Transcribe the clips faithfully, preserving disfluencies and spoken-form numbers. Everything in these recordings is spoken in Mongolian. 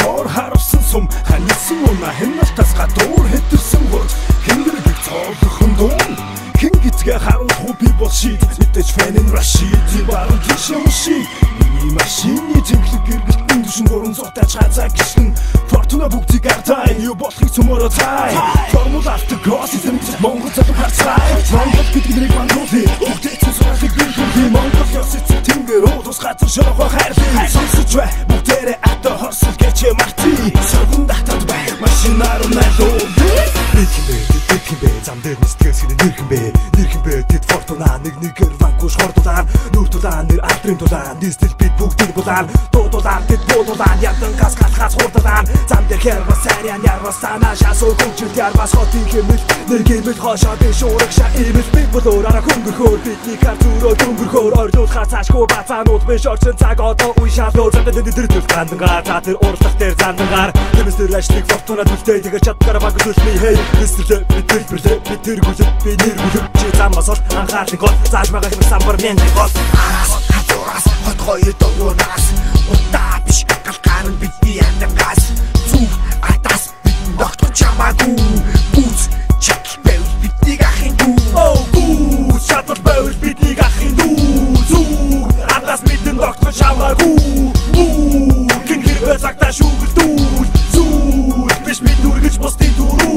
доор харавсан сум ханисан уна хэннартаас гадуур хэтэрсэн хурц хэнгэрэг цоолхон дуун хэн гизгээ харуул хупи болшид мэдээж фэнэн рашид баруун тишээ муши миний машины тэнхлэг гэргэлтэн дүшин гурван зуртай цаазаа гişгэн фортуна бүгдийг артай юу болохыг цөмөрөө цай формула автогос эзэмжих монгол цад харцай монгол гэдэг нэрийг мандуулъя бүгдээ цэцэрлэг бэлдүүлъя монгол ёс эцэг тэнгэр уудус газар шорохоо хайрлъя сонсож бай бүгдээрээ ата хорсол гэж марти согон татад бай машинаар найлуу Нэрхэмбэ, зам дээр нэстгээс хинэ нэрхэмбэ Нэрхэмбэ, тэд фортуна нэг нэгээр ванкуш хордулаар Нүр тулаан, нэр алдрын тулаан Дистил бит бүгдийг булаан Дуудулаан, тэд буудулаан Ядан газ галхаас хурдулаан Зам дээр хэрвас сайрян ярвас санаа Шасуу хөвчил ярвас хотын хэмэл Нэр гэмэл хошоо биш уураг ша имэл Бид болоор араа хөнгөрхөөр Бидний картуроо дөнгөрхөөр Ордуулхаа цаашгүй бацаанууд биш орчин цаг одоо үе шалуу Замдаа дэд дэд дэд гандангаар Та тэр урлах дээр зандангаар Нэмэстэр ажлыг фортуна дүлтэй Тэгэр чадгаар баг зүлми хэй Нэстэлээ бид тэр бүлээ бид тэр гүлээ би нэр гүлээ Чи замаас ол анхаарлын гол Зааж байгаа хэм самбар мен гол Араас хатураас хот хоёр догоонаас Утаа биш галгаар нь бидний андангаас Зүг атаас бидний доктор чамаагүй Бүүз чак бэвэл биднийг ахын дүү Оо бүүз чадвар бэвэл биднийг ахын дүү Зүг атаас бидний доктор чамаагүй Бүү гин хэрвээ цагтаа шүүгэл дүү Зүг биш бид нүргэж бостын дүүрүү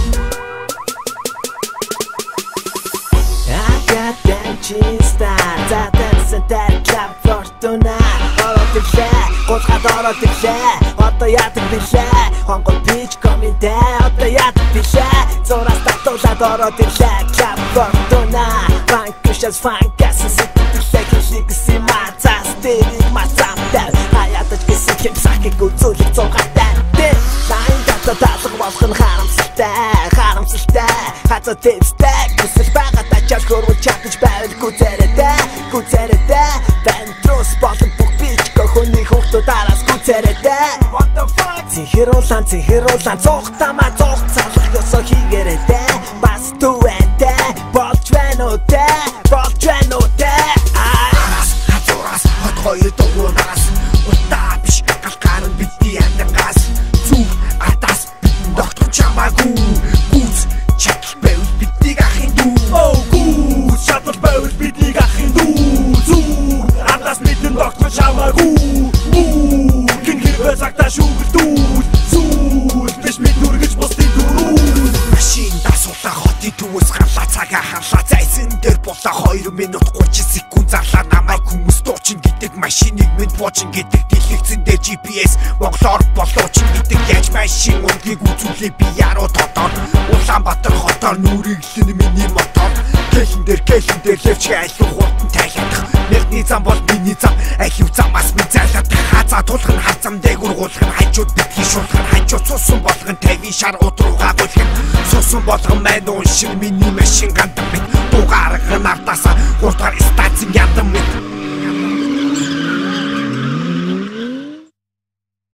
Чиста, за танцсан дээр клаб фортуна Ороод ирлээ, гулгаад ороод ирлээ Одоо яадаг билээ, хонгол бич коминтэй Одоо яадаг билээ, зураас татуулаад ороод ирлээ Клаб фортуна, фанкушаас фанкасан Сэтгэлээ хэлийгсэн мацаас Дэрийг мацамтай Хаядаж гэсэн хэмсахыг үзүүлэх зугаатай Лайн гата таалга болох нь харамсалтай Харамсалтай, хаза тэмстэй Хүсэл байгаад ачаал хөрвөл чадаж байвал Гүцэрэдэ, гүцэрэдэ Бэнтрус болон бүх бичгөө хүний хүүхдүүд араас гүцэрэдэ What the fuck? Цэнхэрүүлэн, цэнхэрүүлэн Цухтамаа цух цалах ёсоо хийгэрэдэ Бас түвэндэ, болж байна уу дэ Болж байна уу дэ Араас, хатураас, хот хоёр догоонаас Утаа биш, галгаар нь бидний андангаас Зүг атаас бидний доктор чамаагүй Гүз, чак бэвэл биднийг ахын дүү Оо гүз, чадвар бэвэл биднийг ахын дүү Зүг атаас бидний доктор чамаагүй Бүү, гин хэрвээ цагтаа шүүгэл дүү Зүг, биш бид нүргэж бостын дүүрүү Машин дасуулаа хотын төвөөс гарлаа цагаа харлаа Зайсан дээр болоо хоёр минут гучин секунд зарлаа Намайг хүмүүс дуучин гэдэг машиныг минь буучин гэдэг Дэлгэцэн дээр джи пи эс Монголоор болоочин гэдэг яаж машин өнгийг үзүүлээ би яруу тодор Улаанбаатар хотоор нүрэглэн миний мотор Гэлэн дээр гэлэн дээр левчгээ айлуу хурдан тайлах Мэрдний зам бол миний зам Айлуу замаас минь зайлаад Хазаа тулах нь хар зам дээгүр гуулах нь Хажууд битгий шуулах нь Хажууд сусан болох нь тавийн шар удруугаа гулах нь Сусан болгон майн уушин миний машин гандан мэт Дугаар гэн артаасаа хурдгаар стацин яндан мэт